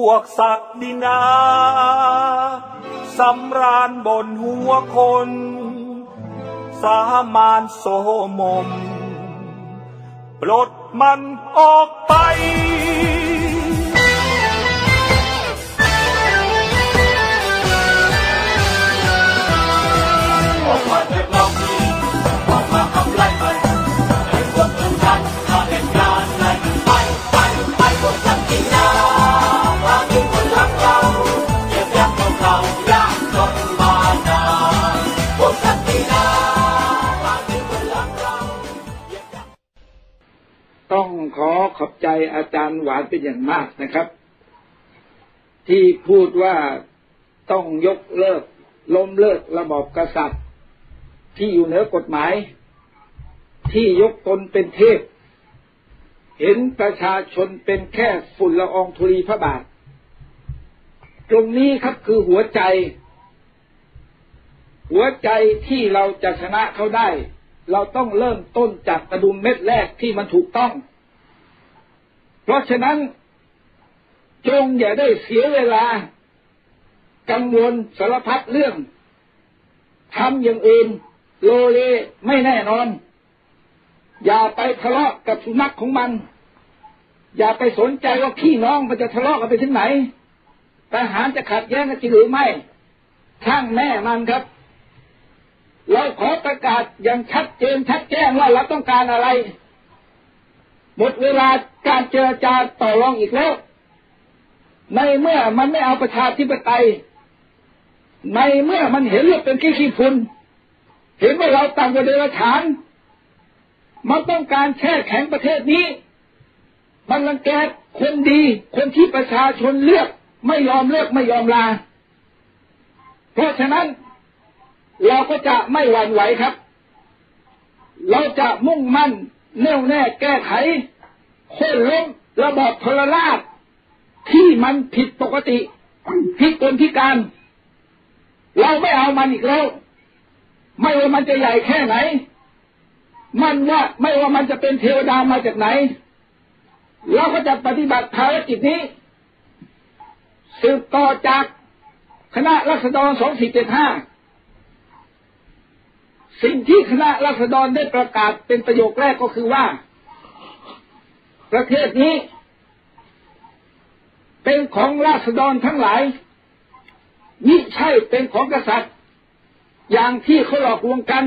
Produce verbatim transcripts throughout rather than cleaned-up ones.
วกศักดินาสำราญบนหัวคนสามานโสมมปลดมันออกไปออกมาจากเราออกมาขับไล่ไปให้พวกทุกท่านมาเล่นการไล่ไปไปไปพวกศักดินาว่าทุกคนรักเราเจ็บยักษ์ของเรายากจนมานานพวกศักดินาว่าทุกคนรักเราต้องขอขอบใจอาจารย์หวานเป็นอย่างมากนะครับที่พูดว่าต้องยกเลิกล้มเลิกระบอบกษัตริย์ที่อยู่เหนือกฎหมายที่ยกตนเป็นเทพเห็นประชาชนเป็นแค่ฝุ่นละอองธุลีพระบาทตรงนี้ครับคือหัวใจหัวใจที่เราจะชนะเขาได้เราต้องเริ่มต้นจากกระดุมเม็ดแรกที่มันถูกต้องเพราะฉะนั้นจงอย่าได้เสียเวลากังวลสารพัดเรื่องทำอย่างอื่นโลเลไม่แน่นอนอย่าไปทะเลาะกับสุนัขของมันอย่าไปสนใจว่าพี่น้องมันจะทะเลาะกันไปถึงไหนทหารจะขัดแย้งกันจริงหรือไม่ช่างแม่มันครับเราขอประกาศอย่างชัดเจนชัดแจ้งว่าเราต้องการอะไรหมดเวลาการเจรจาต่อรองอีกแล้วในเมื่อมันไม่เอาประชาธิปไตยในเมื่อมันเห็นเราเป็นขี้ขี้ฝุ่นเห็นว่าเราต่ำกว่าเดรัจฉานมันต้องการแช่แข็งประเทศนี้มันรังแกคนดีคนที่ประชาชนเลือกไม่ยอมเลือกไม่ยอมลาเพราะฉะนั้นเราก็จะไม่หวั่นไหวครับเราจะมุ่งมั่นแน่วแน่แก้ไขโค่นล้มระบอบทรราชที่มันผิดปกติพิกลพิการเราไม่เอามันอีกแล้วไม่ว่ามันจะใหญ่แค่ไหนมันว่าไม่ว่ามันจะเป็นเทวดามาจากไหนเราก็จะปฏิบัติภารกิจนี้สืบต่อจากคณะราษฎรสองสี่เจ็ดห้าสิ่งที่คณะราษฎรได้ประกาศเป็นประโยคแรกก็คือว่าประเทศนี้เป็นของราษฎรทั้งหลายมิใช่เป็นของกษัตริย์อย่างที่เขาหลอกลวงกัน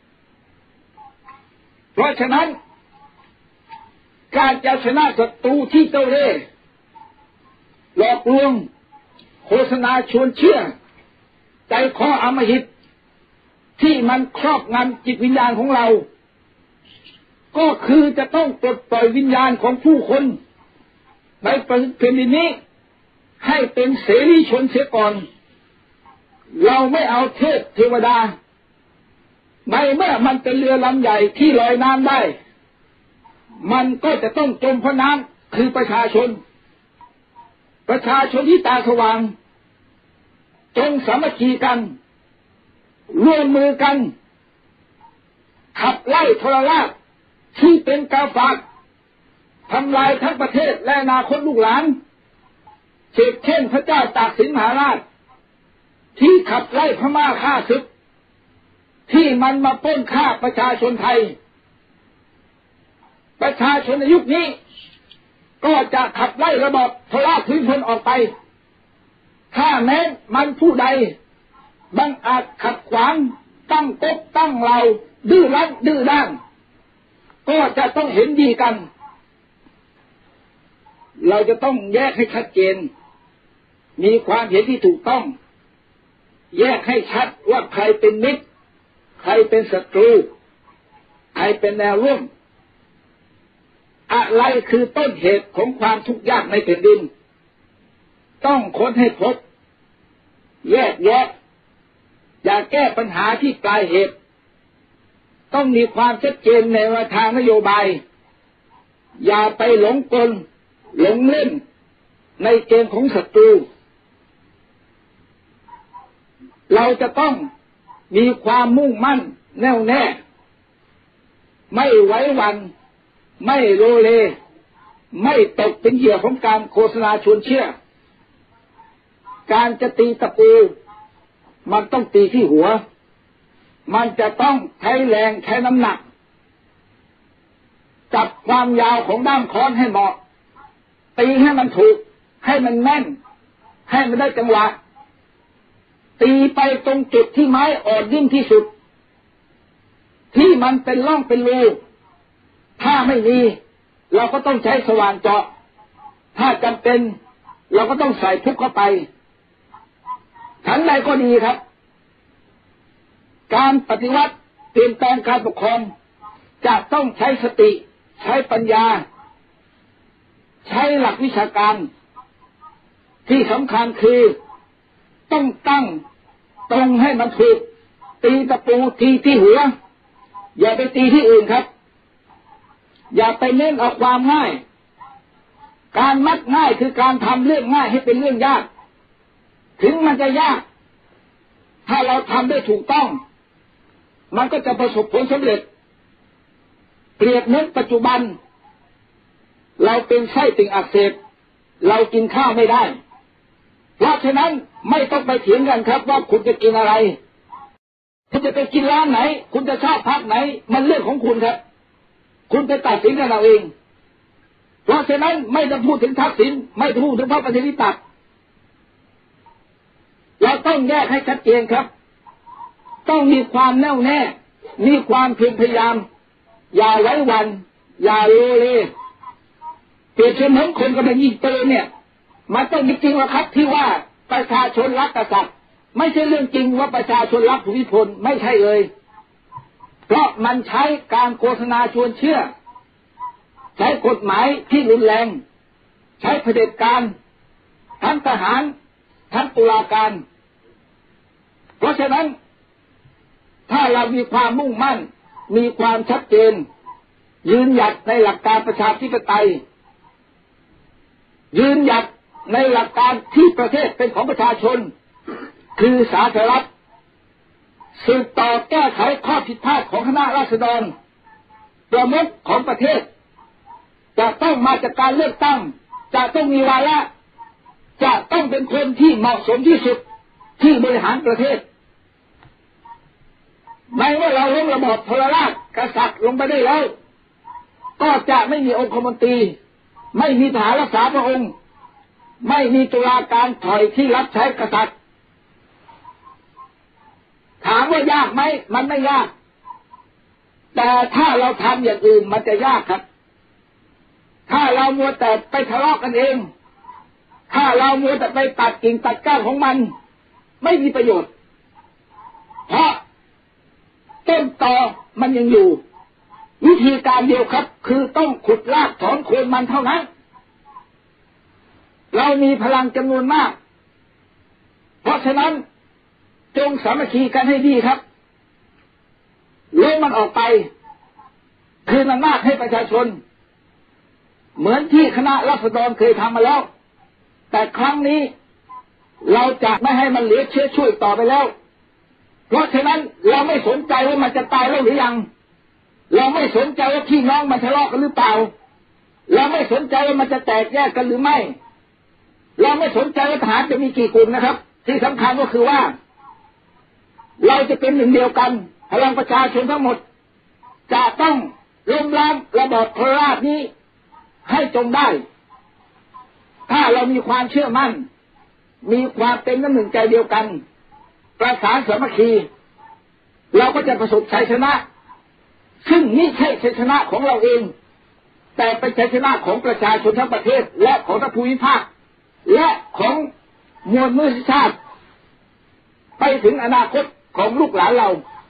เพราะฉะนั้นการจะชนะศัตรูที่เจ้าเล่ห์หลอกลวงโฆษณาชวนเชื่อใจคออำมหิตที่มันครอบงำจิตวิญญาณของเราก็คือจะต้องปลดปล่อยวิญญาณของผู้คนในแผ่นดินนี้ให้เป็นเสรีชนเสียก่อนเราไม่เอาเทพเทวดาในเมื่อมันเป็นเรือลำใหญ่ที่ลอยน้ำได้มันก็จะต้องจมเพราะน้ำคือประชาชนประชาชนที่ตาสว่างจงสามัคคีกันร่วมมือกันขับไล่ทรราชที่เป็นกาฝากทำลายทั้งประเทศและอนาคตลูกหลานเช่นเช่นพระเจ้าตากสินมหาราชที่ขับไล่พม่าฆ่าศึกที่มันมาปล้นฆ่าประชาชนไทยประชาชนในยุคนี้ก็จะขับไล่ระบอบทรราชพื้นพลออกไปถ้าแม้มันผู้ใดบังอาจขัดขวางตั้งก๊กตั้งเราดื้อรั้นดื้อด้านก็จะต้องเห็นดีกันเราจะต้องแยกให้ชัดเจนมีความเห็นที่ถูกต้องแยกให้ชัดว่าใครเป็นมิตรใครเป็นศัตรูใครเป็นแนวร่วมอะไรคือต้นเหตุของความทุกข์ยากในแผ่นดินต้องค้นให้พบแยกแยะอย่าแก้ปัญหาที่ปลายเหตุต้องมีความชัดเจนในทางนโยบายอย่าไปหลงกลหลงเล่นในเกมของศัตรูเราจะต้องมีความมุ่งมั่นแน่วแน่ไม่ไว้วันไม่โลเลไม่ตกเป็นเหยื่อของการโฆษณาชวนเชื่อการจะตีตะปูมันต้องตีที่หัวมันจะต้องใช้แรงใช้น้ำหนักจับความยาวของด้ามค้อนให้เหมาะตีให้มันถูกให้มันแน่นให้มันได้จังหวะตีไปตรงจุดที่ไม้อ่อนยิ่งที่สุดที่มันเป็นร่องเป็นรูถ้าไม่มีเราก็ต้องใช้สว่านเจาะถ้าจำเป็นเราก็ต้องใส่ทุกเข้าไปฉันใดก็ดีครับการปฏิวัติเปลี่ยนแปลงการปกครองจะต้องใช้สติใช้ปัญญาใช้หลักวิชาการที่สำคัญคือต้องตั้งตรงให้มันถูกตีตะปูทีที่หัวอย่าไปตีที่อื่นครับอย่าไปเน้นเอาความง่ายการมักง่ายคือการทำเรื่องง่ายให้เป็นเรื่องยากถึงมันจะยากถ้าเราทำได้ถูกต้องมันก็จะประสบผลสำเร็จเปรียบเหมือนปัจจุบันเราเป็นไส้ติ่งอักเสบเรากินข้าวไม่ได้เพราะฉะนั้นไม่ต้องไปเถียงกันครับว่าคุณจะกินอะไรคุณจะไปกินร้านไหนคุณจะชอบพักไหนมันเรื่องของคุณครับคุณไปตัดสินกันเอาเองเพราะฉะนั้นไม่ต้องพูดถึงทักษิณไม่ต้องพูดถึงพระปฏิริษีเราต้องแยกให้ชัดเจนครับต้องมีความแน่วแน่มีความเพียรพยายามอย่าไว้วันอย่าโลเลเปรียบเสมือนคนกำลังยิงปืนเนี่ยมันต้องมีจริงหรอครับที่ว่าประชาชนรักกษัตริย์ไม่ใช่เรื่องจริงว่าประชาชนรักภูมิพลไม่ใช่เลยเพราะมันใช้การโฆษณาชวนเชื่อใช้กฎหมายที่รุนแรงใช้เผด็จการทั้งทหารทั้งตุลาการเพราะฉะนั้นถ้าเรามีความมุ่งมั่นมีความชัดเจนยืนหยัดในหลักการประชาธิปไตยยืนหยัดในหลักการที่ประเทศเป็นของประชาชนคือสาธารณรัฐสืบต่อแก้ไขข้อผิดพลาดของคณะราษฎรประมุขของประเทศจะต้องมาจากการเลือกตั้งจะต้องมีวาระจะต้องเป็นคนที่เหมาะสมที่สุดที่บริหารประเทศไม่ว่าเราล้มระบอบทรราชกษัตริย์ลงไปได้แล้วก็จะไม่มีองคมนตรีไม่มีทหารรักษาพระองค์ไม่มีตุลาการถอยที่รับใช้กษัตริย์ถามว่ายากไหมมันไม่ยากแต่ถ้าเราทำอย่างอื่นมันจะยากครับถ้าเรามัวแต่ไปทะเลาะกันเองถ้าเรามัวแต่ไปตัดกิ่งตัดก้านของมันไม่มีประโยชน์เพราะต้นตอมันยังอยู่วิธีการเดียวครับคือต้องขุดรากถอนโคนมันเท่านั้นเรามีพลังจำนวนมากเพราะฉะนั้นจงสามัคคีกันให้ดีครับเลื่อนมันออกไปคืนอำนาจให้ประชาชนเหมือนที่คณะราษฎรเคยทำมาแล้วแต่ครั้งนี้เราจะไม่ให้มันเหลือเชื้อช่วยต่อไปแล้วเพราะฉะนั้นเราไม่สนใจว่ามันจะตายแล้วหรือยังเราไม่สนใจว่าพี่น้องมันทะเลาะกันหรือเปล่าเราไม่สนใจว่ามันจะแตกแยกกันหรือไม่เราไม่สนใจว่าทหารจะมีกี่กลุ่มนะครับที่สำคัญก็คือว่าเราจะเป็นหนึ่งเดียวกันพลังประชาชนทั้งหมดจะต้องล้มล้างระบอบทรราชนี้ให้จงได้ถ้าเรามีความเชื่อมั่นมีความเป็นน้ำหนึ่งใจเดียวกันประสานสามัคคีเราก็จะประสบชัยชนะซึ่งนี่ใช่ชัยชนะของเราเองแต่เป็นชัยชนะของประชาชนทั้งประเทศและของทั้งภูมิภาคและของมวลมนุษยชาติไปถึงอนาคตของลูกหลานเรา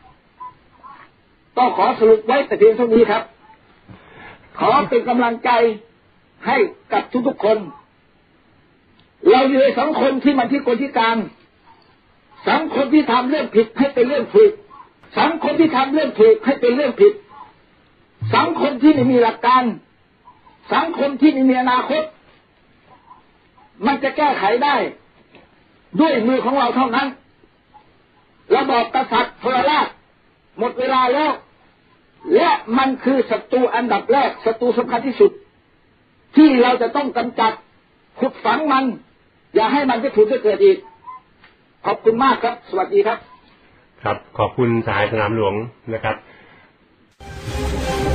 ก็ขอสรุปไว้แต่เพียงเท่านี้ครับขอเป็นกำลังใจให้กับทุกๆคนเราอยู่ในสังคมที่มันพิกลพิการสังคมที่ทำเรื่องผิดให้เป็นเรื่องถูกสังคมที่ทำเรื่องถูกให้เป็นเรื่องผิดสังคมที่ไม่มีหลักการสังคมที่ไม่มีอนาคตมันจะแก้ไขได้ด้วยมือของเราเท่านั้นระบอบกษัตริย์ทรราชหมดเวลาแล้วและมันคือศัตรูอันดับแรกศัตรูสำคัญที่สุดที่เราจะต้องกำจัดขุดฝังมันอย่าให้มันจะถูกจะเกิดอีกขอบคุณมากครับสวัสดีครับครับขอบคุณสหายสนามหลวงนะครับ